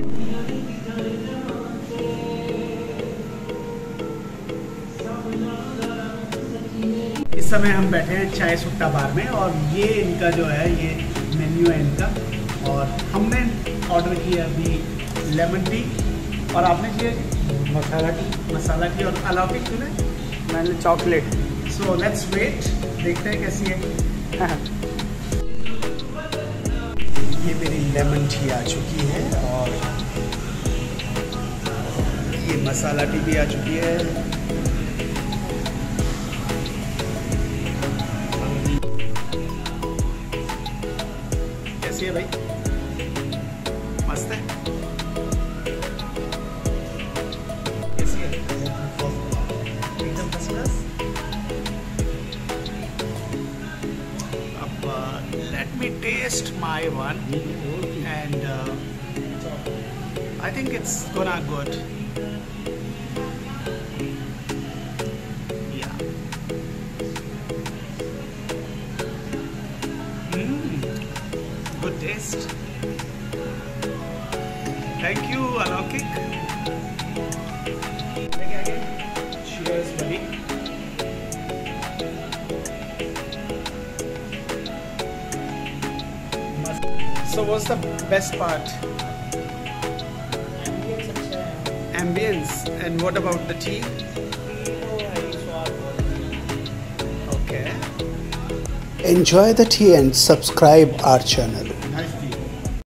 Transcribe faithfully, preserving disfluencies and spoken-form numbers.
इस समय हम बैठे हैं चाय सुट्टा बार में और ये इनका जो है ये मेन्यू है इनका। और हमने ऑर्डर किया अभी लेमन टी और आपने किया मसाला टी। मसाला टी और अलौकिक तूने? मैंने चॉकलेट। सो लेट्स वेट, देखते हैं कैसी है। ये मेरी लेमन टी आ चुकी है और ये मसाला टी भी आ चुकी है। कैसी है भाई? मस्त है। कैसी है? एकदम फर्स्ट क्लास। अब let me test my one and I think it's gonna good. Good taste. Thank you, Alaukik. Again, again. Cheers, buddy. So, what's the best part? Ambience. And what about the tea? Okay. Enjoy the tea and subscribe our channel.